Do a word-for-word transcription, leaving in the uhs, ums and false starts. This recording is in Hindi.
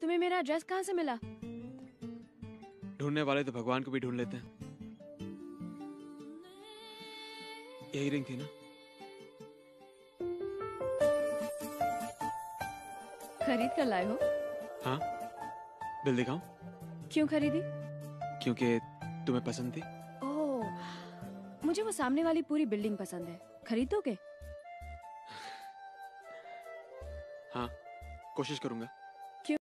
तुम्हें मेरा एड्रेस कहाँ से मिला? ढूंढने वाले तो भगवान को भी ढूंढ लेते हैं। यही रिंग थी ना? खरीद कर लाए हो? हाँ, बिल दिखाऊं? क्यों खरीदी? क्योंकि तुम्हें पसंद थी। ओह, मुझे वो सामने वाली पूरी बिल्डिंग पसंद है। खरीद दोगे? हाँ, कोशिश करूंगा।